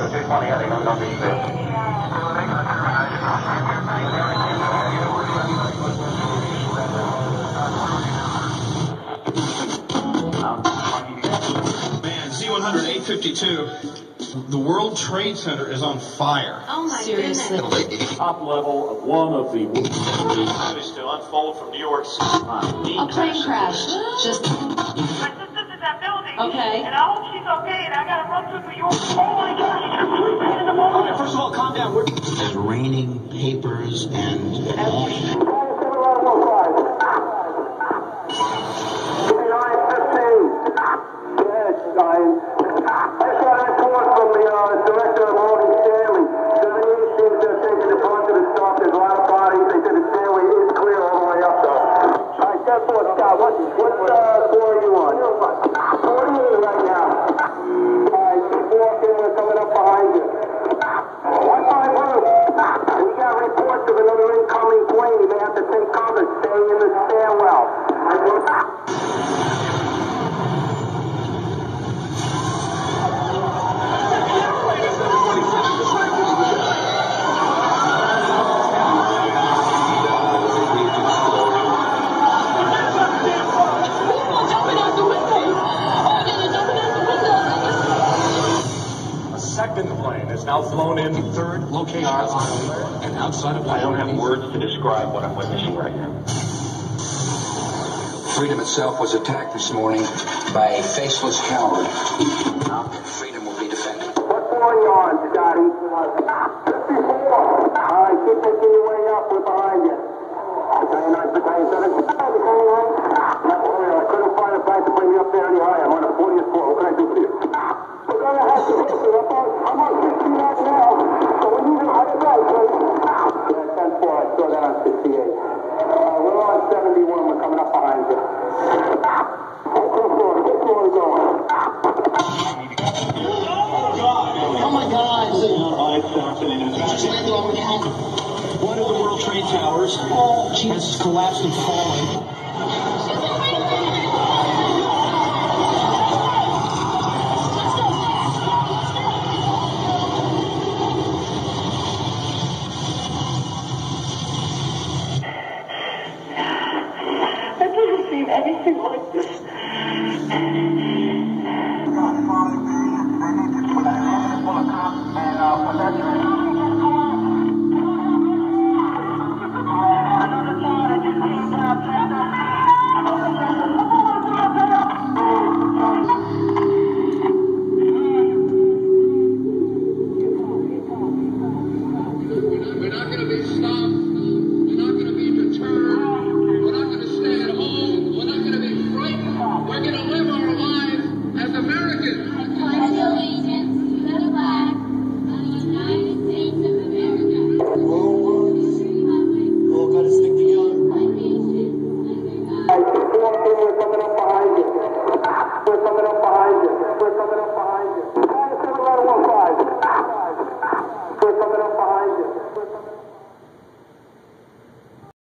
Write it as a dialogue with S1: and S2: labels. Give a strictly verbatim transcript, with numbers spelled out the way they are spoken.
S1: Man, Z one hundred, eight fifty-two. The World Trade Center is on fire.
S2: Oh my Seriously.
S3: goodness. Top level of one of the...
S1: News to unfold from New York City.
S2: A plane crashed. Just...
S4: My sister's in that building.
S2: Okay.
S4: And I hope she's okay, and I gotta run to New York. Oh my gosh, in the morning.
S1: Okay, first of all, calm down. We're...
S5: It's raining papers and all.
S3: Now flown in third, located on and outside of
S6: I don't have words to describe what I'm witnessing right now.
S5: Freedom itself was attacked this morning by a faceless coward. Freedom will be defended.
S7: What's on your arms, Scotty? fifty-four. All right, keep making your way up. We're behind you. Battalion nine, Battalion seven. Battalion nine. I couldn't find a bank to bring me up there any higher. I'm on a fortieth floor. What can I do for you? We're going to have to hit it. I'm on fifty right now. So we need to higher back, please. Yeah, ten four. I saw that on sixty-eight. Uh, we're on seventy-one. We're coming up behind you. Fifth floor. Fifth floor is going.
S8: Oh my God! Just landed on Manhattan. One of the World Trade Towers has collapsed and fallen.
S4: I've never seen anything like this.
S9: We're not going to be stopped. We're not going to be deterred. We're not going to stay at home. We're not going to be frightened. We're going to live our lives as Americans.
S10: I pledge allegiance to the flag of the United States of America.
S8: All got to stick together.
S10: One nation, under God.
S7: We're coming up behind you. We're coming up behind you. We're coming up behind you. We're coming up behind you. We're coming up